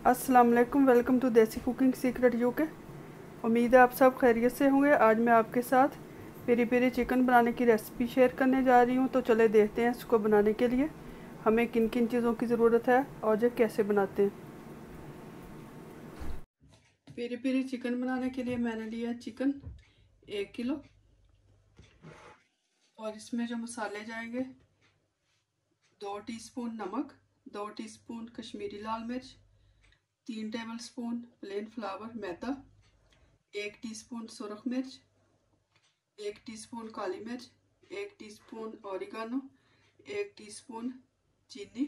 अस्सलाम वालेकुम। Welcome to Desi cooking secret UK. उम्मीद है आप सब खैरियत से होंगे। आज मैं आपके साथ पेरी पेरी चिकन बनाने की रेसिपी शेयर करने जा रही हूँ। तो चले देखते हैं इसको बनाने के लिए हमें किन किन चीज़ों की ज़रूरत है और ये कैसे बनाते हैं। पेरी पेरी चिकन बनाने के लिए मैंने लिया चिकन 1 किलो और इसमें जो मसाले जाएंगे 2 टीस्पून नमक, 2 टीस्पून कश्मीरी लाल मिर्च, 3 टेबलस्पून प्लेन फ्लावर मैदा, 1 टीस्पून सुरख मिर्च, 1 टीस्पून काली मिर्च, 1 टीस्पून ऑरिगानो, 1 टीस्पून चीनी,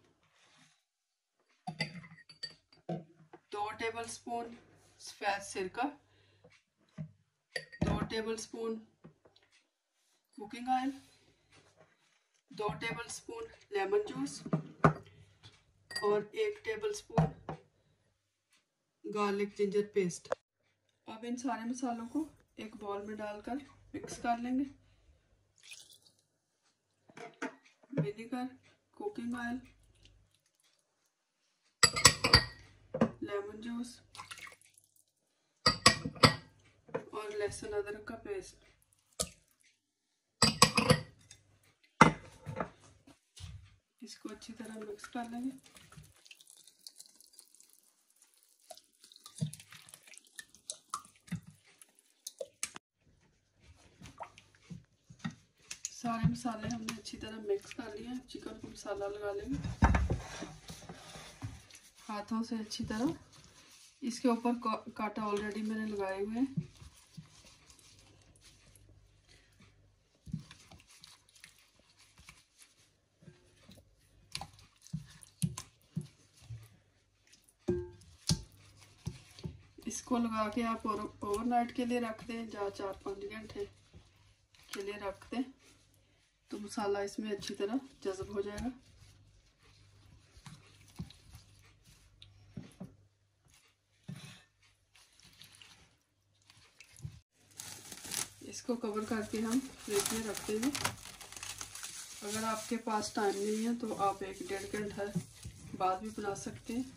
2 टेबलस्पून सफ़ेद सिरका, 2 tablespoon cooking oil, 2 tablespoon lemon juice और 1 टेबलस्पून गार्लिक जिंजर पेस्ट। अब इन सारे मसालों को एक बाउल में डालकर मिक्स कर लेंगे। Vinegar, cooking oil, lemon juice और लहसुन अदरक का पेस्ट। इसको अच्छी तरह मिक्स कर लेंगे। सारे मसाले हमने अच्छी तरह मिक्स कर लिए हैं। चिकन को मसाला लगा लेंगे हाथों से अच्छी तरह। इसके ऊपर कांटा ऑलरेडी मैंने लगाए हुए हैं। इसको लगा के आप ओवरनाइट के लिए रख दें, या 4-5 घंटे के लिए रख दें तो मसाला इसमें अच्छी तरह जज़ब हो जाएगा। इसको कवर करके हम फ्रिज में रख देंगे। अगर आपके पास टाइम नहीं है तो आप 1-1.5 घंटा बाद भी बना सकते हैं।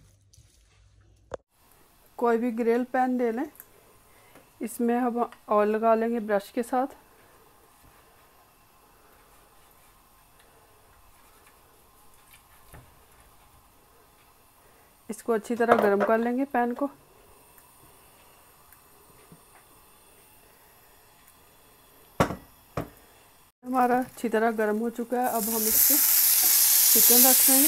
कोई भी ग्रिल पैन ले लें, इसमें हम ऑयल लगा लेंगे ब्रश के साथ। इसको अच्छी तरह गर्म कर लेंगे पैन को। हमारा अच्छी तरह गर्म हो चुका है। अब हम इसमें चिकन रख देंगे।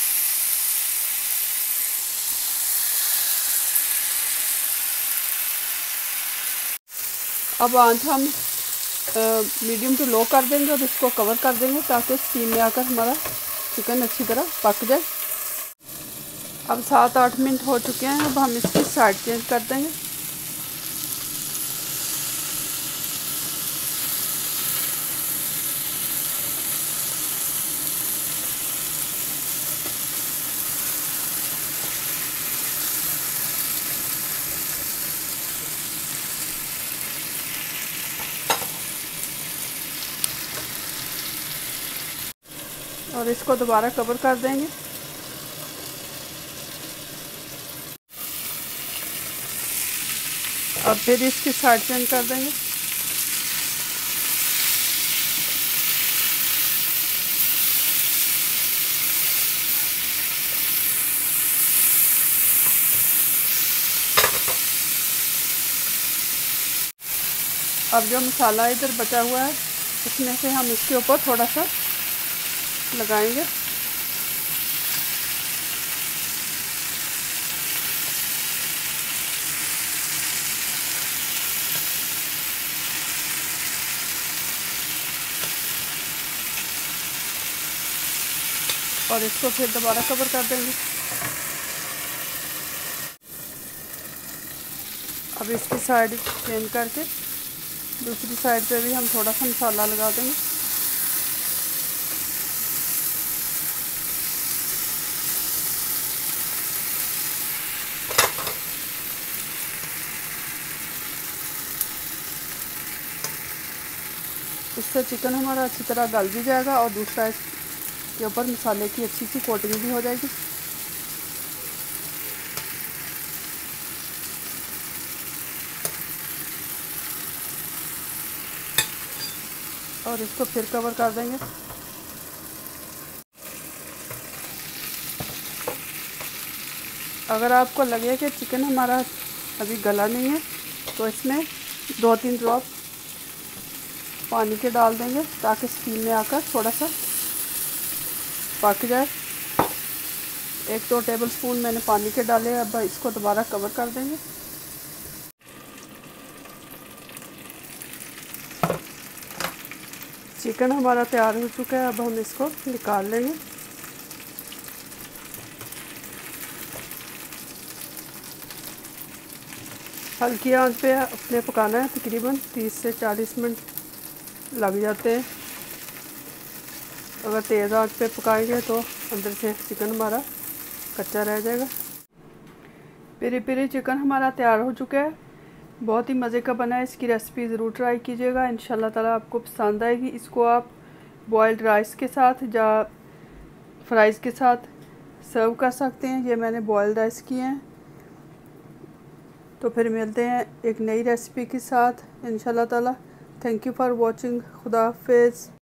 अब आंच हम मीडियम टू लो कर देंगे और इसको कवर कर देंगे ताकि स्टीम में आकर हमारा चिकन अच्छी तरह पक जाए। अब 7-8 मिनट हो चुके हैं। अब हम इसकी साइड चेंज कर देंगे। और इसको दोबारा कवर कर देंगे। और फिर इसकी साइड चेंज कर देंगे। अब जो मसाला इधर बचा हुआ है इसमें से हम इसके ऊपर थोड़ा सा लगाएंगे। और इसको फिर दोबारा कवर कर देंगे। अब इसकी साइड चेंज करके दूसरी साइड पे भी हम थोड़ा सा मसाला लगा देंगे। इससे चिकन हमारा अच्छी तरह गल भी जाएगा और दूसरा इसके ऊपर मसाले की अच्छी सी कोटिंग भी हो जाएगी। और इसको फिर कवर कर देंगे। अगर आपको लगे कि चिकन हमारा अभी गला नहीं है तो इसमें 2-3 ड्रॉप पानी के डाल देंगे ताकि स्टीम में आकर थोड़ा सा पक जाए। 1-2 टेबलस्पून मैंने पानी के डाले। अब इसको दोबारा कवर कर देंगे। चिकन हमारा तैयार हो चुका है। अब हम इसको निकाल लेंगे। हल्की आंच पे अपने पकाना है। तकरीबन 30 से 40 मिनट लग जाते हैं। अगर तेज़ आंच पे पकाएंगे तो अंदर से चिकन हमारा कच्चा रह जाएगा। पेरी पेरी चिकन हमारा तैयार हो चुका है। बहुत ही मज़े का बना है। इसकी रेसिपी ज़रूर ट्राई कीजिएगा। इंशाल्लाह ताला आपको पसंद आएगी। इसको आप बॉयल्ड राइस के साथ या फ्राइज़ के साथ सर्व कर सकते हैं। ये मैंने बॉयल्ड राइस किए हैं। तो फिर मिलते हैं एक नई रेसिपी के साथ इंशाल्लाह ताला। Thank you for watching. खुदा हाफिज़।